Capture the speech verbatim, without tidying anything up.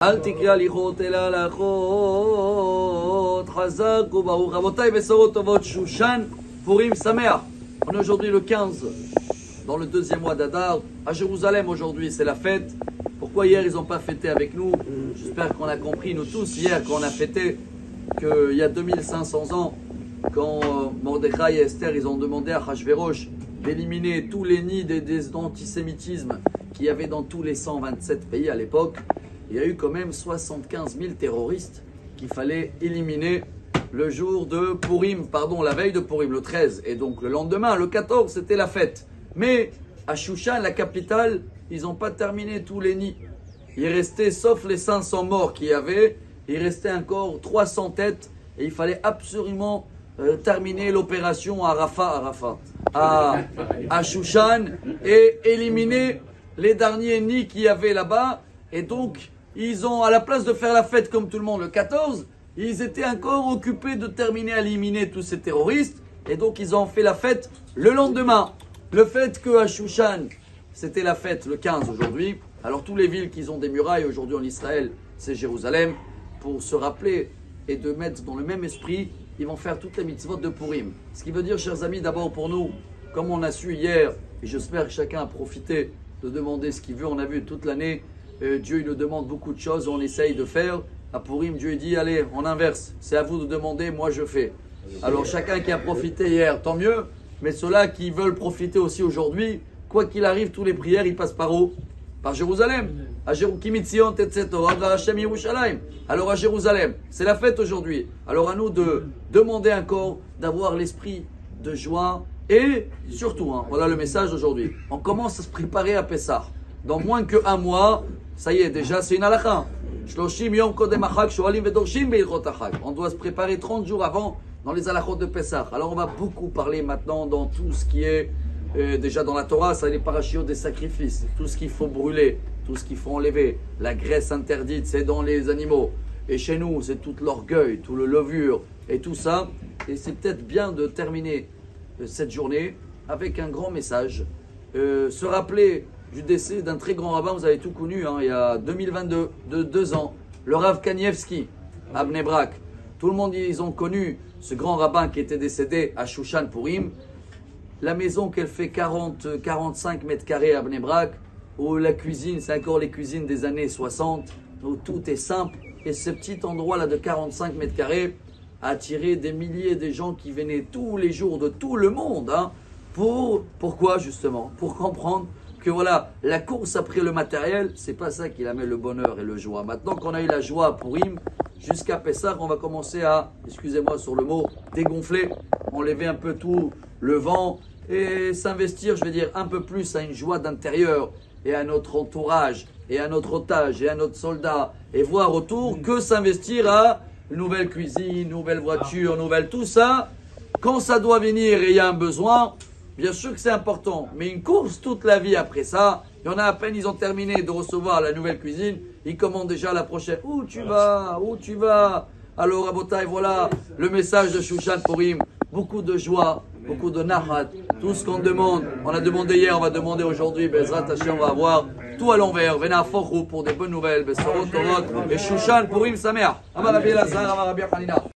אל תקרא ליחות אלא לחות, חזק וברוך. רבותיי, בשורות טובות, שושן פורים שמח. On est aujourd'hui le quinze, dans le deuxième mois d'Adar, à Jérusalem aujourd'hui, c'est la fête. Pourquoi hier ils n'ont pas fêté avec nous? J'espère qu'on a compris, nous tous, hier, quand on a fêté, qu'il y a deux mille cinq cents ans, quand Mordechai et Esther, ils ont demandé à Achashverosh d'éliminer tous les nids d'antisémitisme qu'il y avait dans tous les cent vingt-sept pays à l'époque. Il y a eu quand même soixante-quinze mille terroristes qu'il fallait éliminer le jour de Purim, pardon, la veille de Purim, le treize. Et donc le lendemain, le quatorze, c'était la fête. Mais à Shushan, la capitale, ils n'ont pas terminé tous les nids. Il restait, sauf les cinq cents morts qu'il y avait, il restait encore trois cents têtes. Et il fallait absolument euh, terminer l'opération à Rafah, à Rafah, à, à Shushan, et éliminer les derniers nids qu'il y avait là-bas. Et donc, ils ont, à la place de faire la fête comme tout le monde le quatorze, ils étaient encore occupés de terminer à éliminer tous ces terroristes. Et donc, ils ont fait la fête le lendemain. Le fait qu'à Shushan, c'était la fête le quinze aujourd'hui. Alors, toutes les villes qui ont des murailles aujourd'hui en Israël, c'est Jérusalem. Pour se rappeler et de mettre dans le même esprit, ils vont faire toutes les mitzvot de Purim. Ce qui veut dire, chers amis, d'abord pour nous, comme on a su hier, et j'espère que chacun a profité de demander ce qu'il veut, on a vu toute l'année, euh, Dieu il nous demande beaucoup de choses, on essaye de faire. À Purim, Dieu il dit, allez, on inverse, c'est à vous de demander, moi je fais. Alors chacun qui a profité hier, tant mieux, mais ceux-là qui veulent profiter aussi aujourd'hui, quoi qu'il arrive, tous les prières, ils passent par où? Par Jérusalem. Alors à Jérusalem, c'est la fête aujourd'hui. Alors à nous de demander encore d'avoir l'esprit de joie et surtout, hein, voilà le message d'aujourd'hui. On commence à se préparer à Pessah. Dans moins qu'un mois, ça y est, déjà c'est une halakha. On doit se préparer trente jours avant dans les halakhot de Pessah. Alors on va beaucoup parler maintenant dans tout ce qui est euh, déjà dans la Torah, ça les parachiots des sacrifices, tout ce qu'il faut brûler, tout ce qu'il faut enlever, la graisse interdite, c'est dans les animaux. Et chez nous, c'est tout l'orgueil, tout le levure et tout ça. Et c'est peut-être bien de terminer euh, cette journée avec un grand message. Euh, se rappeler du décès d'un très grand rabbin, vous avez tout connu, hein, il y a deux mille vingt-deux, de deux ans, le Rav Kanievski, à Bnei Brak. Tout le monde, ils ont connu ce grand rabbin qui était décédé à Shushan Purim. La maison qu'elle fait quarante à quarante-cinq mètres carrés à Bnei Brak, où la cuisine, c'est encore les cuisines des années soixante, où tout est simple. Et ce petit endroit-là de quarante-cinq mètres carrés a attiré des milliers de gens qui venaient tous les jours de tout le monde. Hein, pour, pourquoi justement? Pour comprendre que voilà, la course après le matériel, c'est pas ça qui amène le bonheur et le joie. Maintenant qu'on a eu la joie pour Purim, jusqu'à Pessah, on va commencer à, excusez-moi sur le mot, dégonfler, enlever un peu tout le vent et s'investir, je vais dire, un peu plus à une joie d'intérieur et à notre entourage et à notre otage et à notre soldat et voir autour que s'investir à une nouvelle cuisine, nouvelle voiture, nouvelle tout ça. Quand ça doit venir et il y a un besoin, bien sûr que c'est important, mais une course toute la vie après ça, il y en a à peine, ils ont terminé de recevoir la nouvelle cuisine, ils commandent déjà la prochaine. Où tu vas? Où tu vas? Alors, Rabotai, voilà le message de Shushan Purim. Beaucoup de joie, beaucoup de nahat, tout ce qu'on demande. On a demandé hier, on va demander aujourd'hui. Bezrat Hashem, on va avoir tout à l'envers. Vena Fochou pour des bonnes nouvelles. Besorot Torot et Shushan Purim Sameach. Amar Rabbi Elazar, Amar Rabbi Hanina.